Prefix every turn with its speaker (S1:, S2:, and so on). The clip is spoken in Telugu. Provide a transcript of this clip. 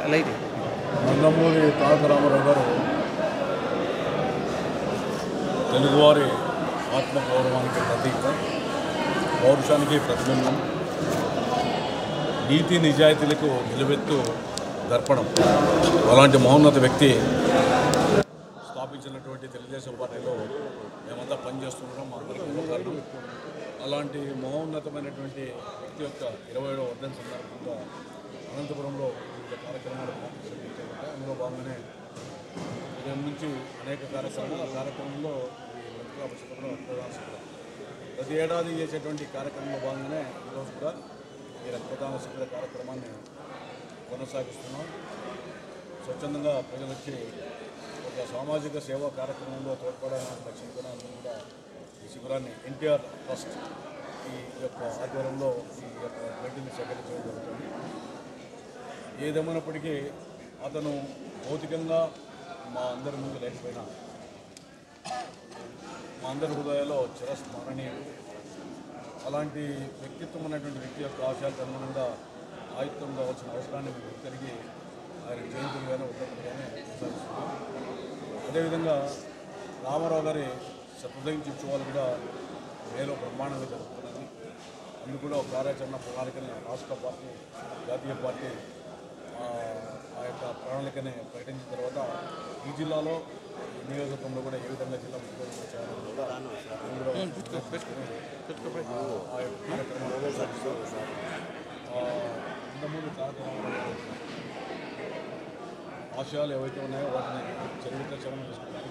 S1: లైట్
S2: నందమూరి తారక రామారావు గారు తెలుగువారి ఆత్మగౌరవానికి ప్రతీక, పౌరుషానికి ప్రతిబింబం, నీతి నిజాయితీలకు నిలువెత్తు దర్పణం. అలాంటి మహోన్నత వ్యక్తి స్థాపించినటువంటి తెలుగుదేశం పార్టీలో మేమంతా పనిచేస్తుండడం మా అందరికీ కారణం. అలాంటి మహోన్నతమైనటువంటి వ్యక్తి యొక్క 27వ వర్ధంతి సందర్భంగా అనంతపురంలో వివిధ కార్యక్రమాలు ప్రారంభించారు. అందులో భాగంగానే ఉదయం నుంచి అనేక కార్యక్రమాలు, ఆ కార్యక్రమంలో ప్రతి ఏడాది చేసేటువంటి కార్యక్రమంలో భాగంగానే ఈరోజు కూడా ఈ రక్తదాన శిబిర కార్యక్రమాన్ని కొనసాగిస్తున్నాం. స్వచ్ఛందంగా ప్రజలు వచ్చి ఒక సామాజిక సేవా కార్యక్రమంలో తోడ్పడాలని లక్ష్యంతో అందరూ కూడా ఈ శిబిరాన్ని ఎన్టీఆర్ ట్రస్ట్ ఈ యొక్క ఆధ్వర్యంలో ఈ యొక్క బ్లడ్ని సేకరించడం జరుగుతుంది. ఏదేమైనప్పటికీ అతను భౌతికంగా మా అందరి ముందు లేకపోయినా మా అందరి హృదయాల్లో చిరస్మరణీయుడు. అలాంటి వ్యక్తిత్వం ఉన్నటువంటి వ్యక్తి యొక్క ఆశయాలకు అనుగుణంగా ఆయుత్తం కావాల్సిన అవసరాన్ని తిరిగి ఆయన జయంతులుగానే ఉత్తర్వులుగానే కొనసాగిస్తుంది. అదేవిధంగా రామారావు గారి శతోదయం ఉత్సవాలు కూడా మేలో బ్రహ్మాండంగా జరుగుతున్నది. అందుకు కూడా ఒక కార్యాచరణ ప్రణాళికని రాష్ట్ర పార్టీ, జాతీయ పార్టీ ఆ యొక్క ప్రణాళికని ప్రకటించిన తర్వాత ఈ జిల్లాలో నియోజకవర్గంలో కూడా ఏ విధంగా జిల్లా ముఖ్యమంత్రి చేయాలని కూడా ఆ యొక్క కార్యక్రమాలు సాగిస్తారు. నందమూరి తారక రామారావు ఆశయాలు ఏవైతే ఉన్నాయో వాటిని చరిత్ర చరణ చేసుకుంటారు.